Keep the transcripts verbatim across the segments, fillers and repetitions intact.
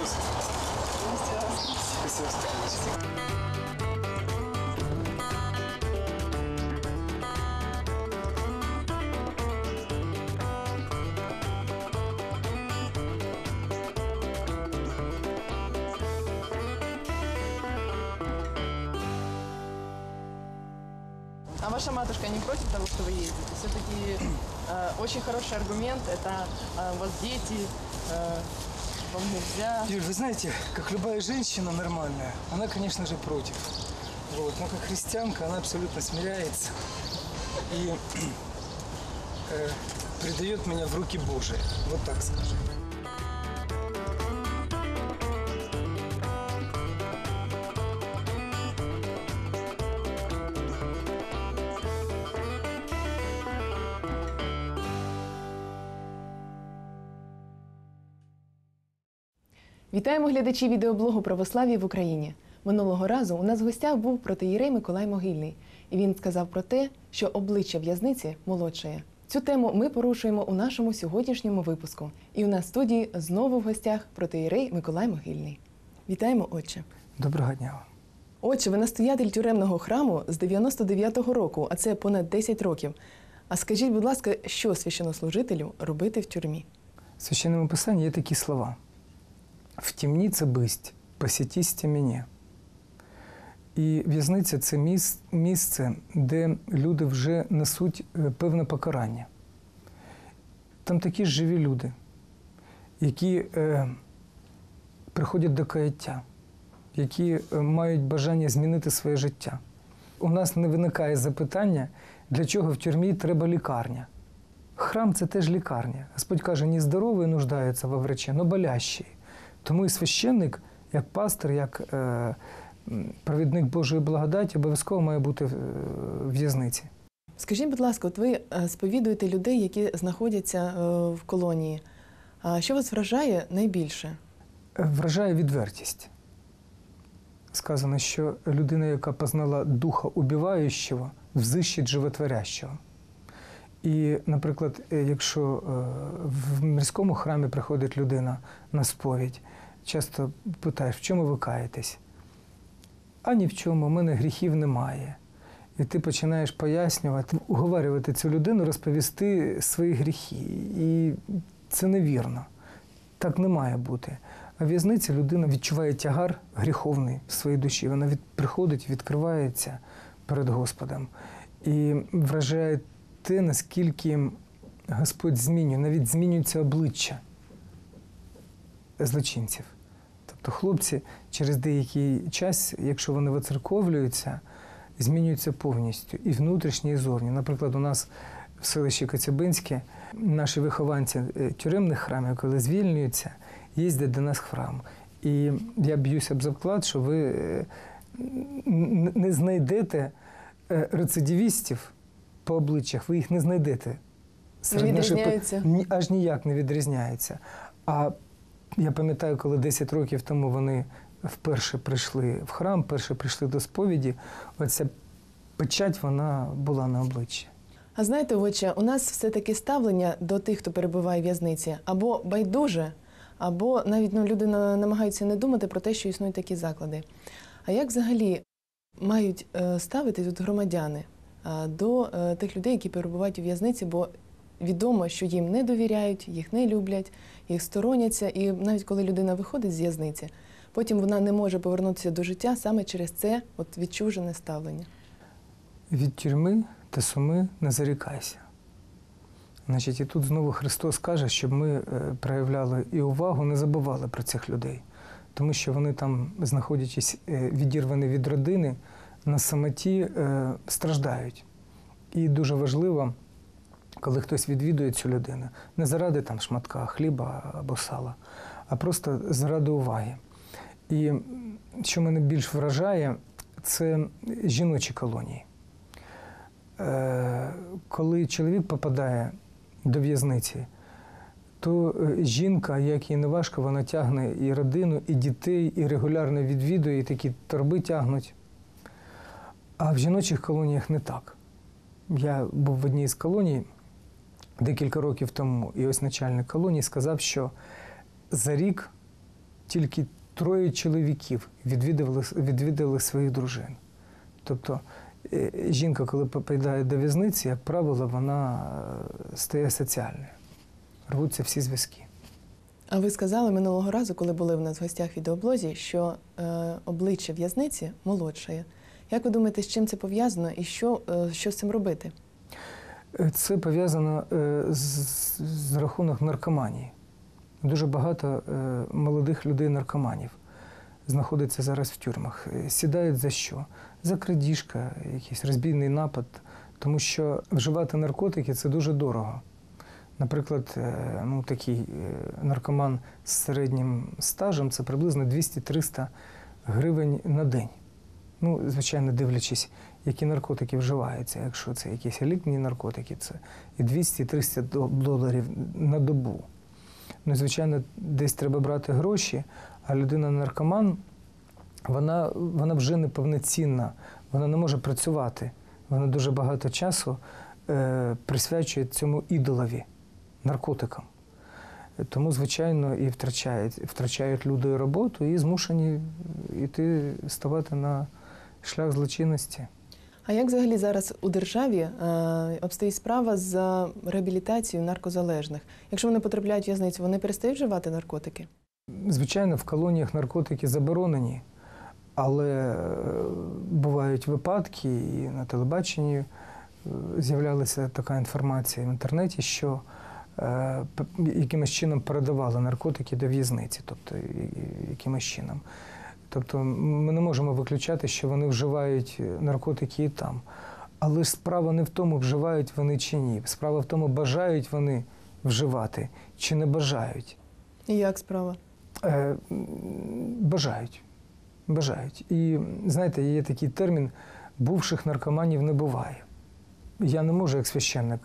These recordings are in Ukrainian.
Христос воскрес! Христос воскрес! А ваша матушка не против того, что вы ездите? Все-таки э, очень хороший аргумент, это э, у вас дети, э, вам нельзя. Юль, вы знаете, как любая женщина нормальная, она, конечно же, против. Вот. Но как христианка она абсолютно смиряется и э, предает меня в руки Божии. Вот так скажем. Вітаємо глядачі відеоблогу «Православ'я в Україні». Минулого разу у нас в гостях був протоієрей Миколай Могильний. І він сказав про те, що обличчя в'язниці молодшає. Цю тему ми порушуємо у нашому сьогоднішньому випуску. І у нас в студії знову в гостях протоієрей Миколай Могильний. Вітаємо, отче. Доброго дня. Отче, ви настоятель тюремного храму з дев'яносто дев'ятого року, а це понад десять років. А скажіть, будь ласка, що священнослужителю робити в тюрмі? В Священному Писанні є такі слова. «В темнице бысть, посетісте мене». І в'язниця – це місце, де люди вже несуть певне покарання. Там такі ж живі люди, які е, приходять до каяття, які мають бажання змінити своє життя. У нас не виникає запитання, для чого в тюрмі треба лікарня. Храм – це теж лікарня. Господь каже, не здорові нуждаються во врачі, но болящі. Тому і священник, як пастир, як е, провідник Божої благодаті, обов'язково має бути в в'язниці. Скажіть, будь ласка, от ви сповідуєте людей, які знаходяться в колонії. А що вас вражає найбільше? Вражає відвертість. Сказано, що людина, яка познала духа убиваючого, взищить животворящого. І, наприклад, якщо в мирському храмі приходить людина на сповідь, часто питаєш, в чому ви каєтесь? А ні в чому, у мене гріхів немає. І ти починаєш пояснювати, уговорювати цю людину, розповісти свої гріхи. І це невірно. Так не має бути. А в в'язниці людина відчуває тягар гріховний в своїй душі. Вона від, приходить, відкривається перед Господом. І вражає те, наскільки Господь змінює, навіть змінюється обличчя злочинців. Тобто хлопці через деякий час, якщо вони вицерковлюються, змінюються повністю і внутрішні, і зовні. Наприклад, у нас в селищі Коцюбинське наші вихованці тюремних храмів, коли звільнюються, їздять до нас в храм. І я б'юся об заклад, що ви не знайдете рецидивістів по обличчях, ви їх не знайдете. Не відрізняються? Наших... Аж ніяк не відрізняються. А я пам'ятаю, коли десять років тому вони вперше прийшли в храм, вперше прийшли до сповіді, оця печать, вона була на обличчі. А знаєте, отче, у нас все-таки ставлення до тих, хто перебуває в в'язниці, або байдуже, або навіть ну, люди намагаються не думати про те, що існують такі заклади. А як взагалі мають ставитись от громадяни до тих людей, які перебувають у в'язниці, бо відомо, що їм не довіряють, їх не люблять, їх стороняться, і навіть коли людина виходить з в'язниці, потім вона не може повернутися до життя саме через це от відчужене ставлення. Від тюрми та суми не зарікайся. Значить, і тут знову Христос каже, щоб ми проявляли і увагу, не забували про цих людей. Тому що вони там, знаходячись відірвані від родини, на самоті страждають. І дуже важливо, коли хтось відвідує цю людину, не заради там шматка хліба або сала, а просто заради уваги. І що мене більш вражає, це жіночі колонії. Коли чоловік попадає до в'язниці, то жінка, як їй не важко, вона тягне і родину, і дітей, і регулярно відвідує, і такі торби тягнуть. А в жіночих колоніях не так. Я був в одній з колоній декілька років тому, і ось начальник колонії сказав, що за рік тільки троє чоловіків відвідували, відвідували своїх дружин. Тобто е, жінка, коли попадає до в'язниці, як правило, вона е, стає соціальною. Рвуться всі зв'язки. А ви сказали минулого разу, коли були в нас в гостях в відеоблозі, що е, обличчя в'язниці молодшає. Як ви думаєте, з чим це пов'язано і що, е, що з цим робити? Це пов'язано е, з, з рахунок наркоманії. Дуже багато е, молодих людей-наркоманів знаходиться зараз в тюрмах. Сідають за що? За крадіжка, якийсь розбійний напад. Тому що вживати наркотики – це дуже дорого. Наприклад, е, ну, такий е, наркоман з середнім стажем – це приблизно двісті-триста гривень на день. Ну, звичайно, дивлячись, які наркотики вживаються. Якщо це якісь елітні наркотики, це і двісті-триста доларів на добу. Ну, звичайно, десь треба брати гроші, а людина-наркоман, вона, вона вже не повноцінна, вона не може працювати. Вона дуже багато часу е, присвячує цьому ідолові, наркотикам. Тому, звичайно, і втрачають, втрачають люди роботу і змушені йти, ставати на шлях злочинності. А як взагалі зараз у державі е, обстоїть справа з реабілітацією наркозалежних? Якщо вони потрапляють в в'язницю, вони перестають вживати наркотики? Звичайно, в колоніях наркотики заборонені, але бувають випадки, і на телебаченні з'являлася така інформація в інтернеті, що е, якимось чином передавали наркотики до в'язниці, тобто якимось чином. Тобто ми не можемо виключати, що вони вживають наркотики і там. Але ж справа не в тому, вживають вони чи ні. Справа в тому, бажають вони вживати чи не бажають. І як справа? Е, бажають. Бажають. І, знаєте, є такий термін «бувших наркоманів не буває». Я не можу, як священник,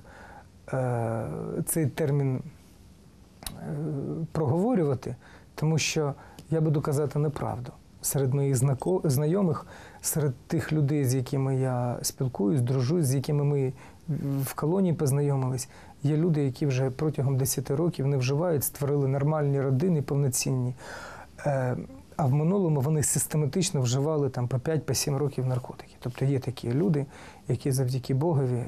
е, цей термін е, проговорювати, тому що я буду казати неправду. Серед моїх знайомих, серед тих людей, з якими я спілкуюсь, дружусь, з якими ми в колонії познайомились, є люди, які вже протягом десяти років не вживають, створили нормальні родини, повноцінні. А в минулому вони систематично вживали там по п'ять, по сім років наркотики. Тобто є такі люди, які завдяки Богові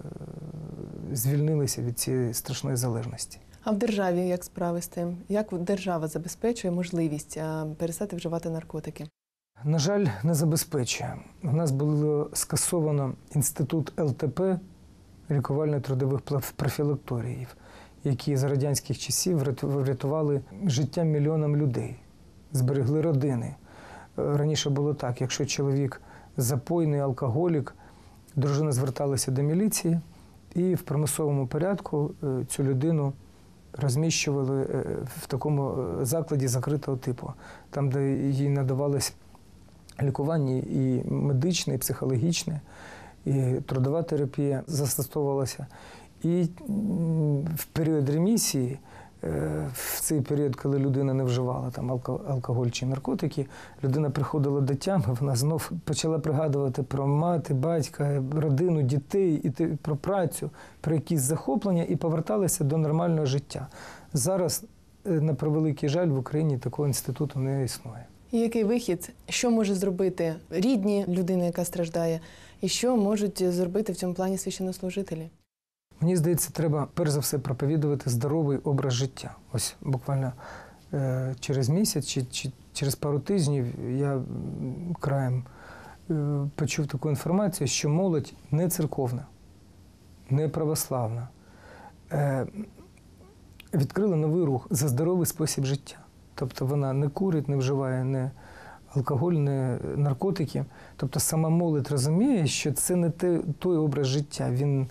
звільнилися від цієї страшної залежності. А в державі як справи з тим? Як держава забезпечує можливість перестати вживати наркотики? На жаль, не забезпечує. У нас було скасовано інститут ел те пе, лікувально-трудових профілакторіїв, які з радянських часів врятували життя мільйонам людей, зберегли родини. Раніше було так, якщо чоловік запойний, алкоголік, дружина зверталася до міліції і в примусовому порядку цю людину розміщували в такому закладі закритого типу, там, де їй надавалось лікування і медичне, і психологічне, і трудова терапія застосовувалася. І в період ремісії, в цей період, коли людина не вживала там алкоголь чи наркотики, людина приходила до тями, вона знов почала пригадувати про мати, батька, родину, дітей, і про працю, про якісь захоплення і поверталася до нормального життя. Зараз, на превеликий жаль, в Україні такого інституту не існує. І який вихід? Що може зробити рідні людини, яка страждає, і що можуть зробити в цьому плані священнослужителі? Мені здається, треба перш за все проповідувати здоровий образ життя. Ось буквально е, через місяць чи, чи через пару тижнів я краєм е, почув таку інформацію, що молодь не церковна, не православна, е, відкрила новий рух за здоровий спосіб життя. Тобто вона не курить, не вживає не алкоголь, не наркотики. Тобто сама молодь розуміє, що це не те, той образ життя. Він,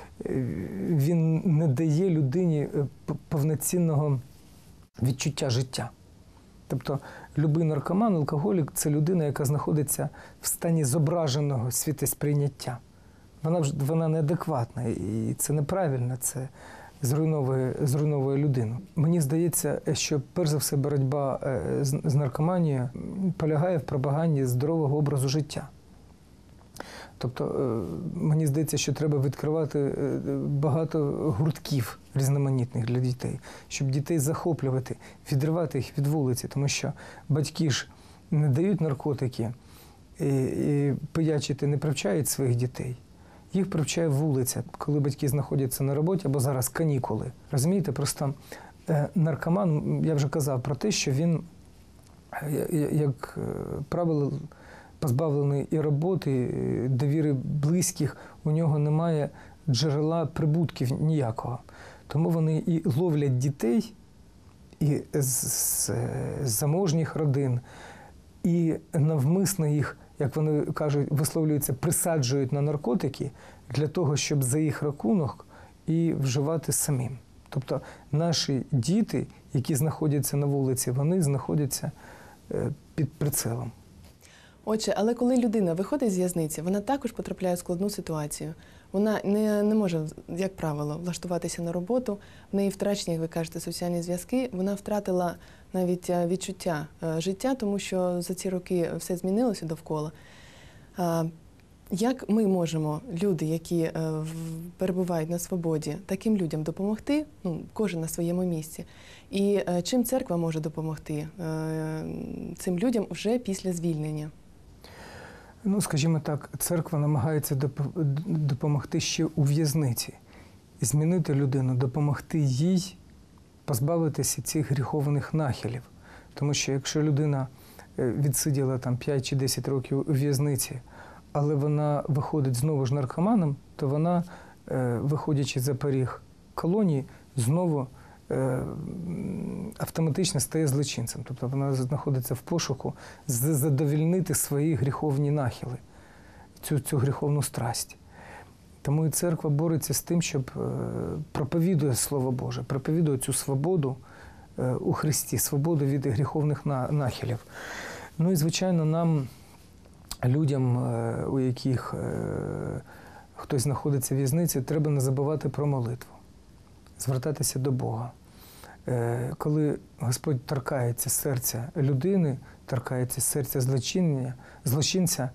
він не дає людині повноцінного відчуття життя. Тобто любий наркоман, алкоголік – це людина, яка знаходиться в стані зображеного світосприйняття. Вона, вона неадекватна, і це неправильно, це зруйновує, зруйновує людину. Мені здається, що перш за все боротьба з, з наркоманією полягає в пропаганді здорового образу життя. Тобто е, мені здається, що треба відкривати е, багато гуртків різноманітних для дітей, щоб дітей захоплювати, відривати їх від вулиці, тому що батьки ж не дають наркотики і, і пиячити не привчають своїх дітей. Їх привчає вулиця, коли батьки знаходяться на роботі або зараз канікули. Розумієте, просто е, наркоман, я вже казав про те, що він, е, як е, правило, позбавлений і роботи, і довіри близьких, у нього немає джерела прибутків ніякого. Тому вони і ловлять дітей і з, з, з заможніх родин, і навмисно їх, як вони кажуть, висловлюються, присаджують на наркотики для того, щоб за їх рахунок і вживати самим. Тобто наші діти, які знаходяться на вулиці, вони знаходяться під прицелом. Отже, але коли людина виходить з в'язниці, вона також потрапляє в складну ситуацію. Вона не, не може, як правило, влаштуватися на роботу, в неї втрачені, як ви кажете, соціальні зв'язки, вона втратила навіть відчуття життя, тому що за ці роки все змінилося довкола. Як ми можемо, люди, які перебувають на свободі, таким людям допомогти, ну, кожен на своєму місці, і чим церква може допомогти цим людям вже після звільнення? Ну, скажімо так, церква намагається допомогти ще у в'язниці, змінити людину, допомогти їй позбавитися цих гріховних нахилів. Тому що якщо людина відсиділа там п'ять чи десять років у в'язниці, але вона виходить знову ж наркоманом, то вона, виходячи за поріг колонії, знову автоматично стає злочинцем. Тобто вона знаходиться в пошуку задовольнити свої гріховні нахили, цю, цю гріховну страсть. Тому і церква бореться з тим, щоб проповідує Слово Боже, проповідує цю свободу у Христі, свободу від гріховних нахилів. Ну і, звичайно, нам, людям, у яких хтось знаходиться в в'язниці, треба не забувати про молитву, звертатися до Бога. Коли Господь торкається серця людини, торкається серця злочиння, злочинця,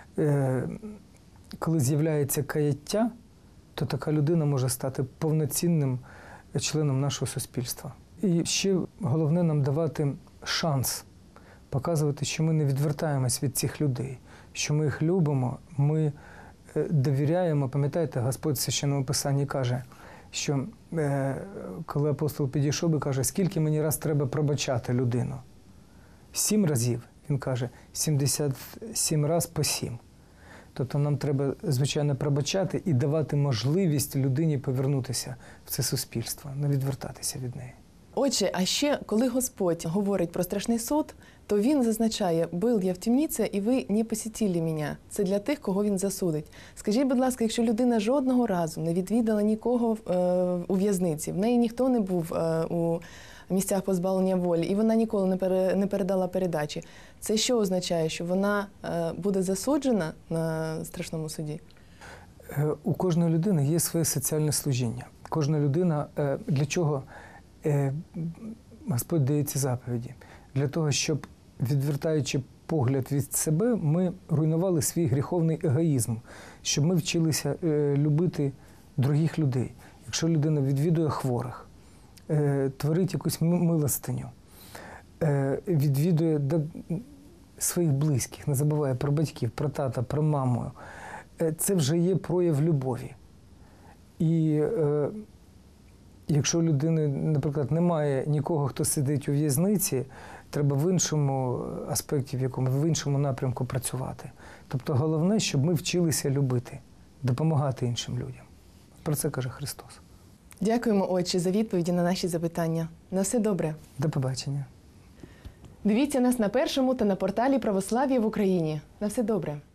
коли з'являється каяття, то така людина може стати повноцінним членом нашого суспільства. І ще головне нам давати шанс, показувати, що ми не відвертаємось від цих людей, що ми їх любимо, ми довіряємо. Пам'ятаєте, Господь в Священному Писанні каже, що е, коли апостол підійшов і каже, скільки мені раз треба пробачати людину? Сім разів, він каже, сімдесят сім раз по сім. Тобто нам треба, звичайно, пробачати і давати можливість людині повернутися в це суспільство, не відвертатися від неї. Отже, а ще, коли Господь говорить про страшний суд, то Він зазначає, «Был я в темниці, і ви не посітили мене». Це для тих, кого Він засудить. Скажіть, будь ласка, якщо людина жодного разу не відвідала нікого е, у в'язниці, в неї ніхто не був е, у місцях позбавлення волі, і вона ніколи не, пере, не передала передачі, це що означає? Що вона е, буде засуджена на страшному суді? У кожної людини є своє соціальне служіння. Кожна людина е, для чого Господь дає ці заповіді? Для того, щоб, відвертаючи погляд від себе, ми руйнували свій гріховний егоїзм, щоб ми вчилися любити других людей. Якщо людина відвідує хворих, творить якусь милостиню, відвідує своїх близьких, не забуває про батьків, про тата, про маму, це вже є прояв любові. І якщо у людини, наприклад, немає нікого, хто сидить у в'язниці, треба в іншому аспекті, в якому, в іншому напрямку працювати. Тобто головне, щоб ми вчилися любити, допомагати іншим людям. Про це каже Христос. Дякуємо, Отче, за відповіді на наші запитання. На все добре. До побачення. Дивіться нас на Першому та на порталі Православ'я в Україні. На все добре.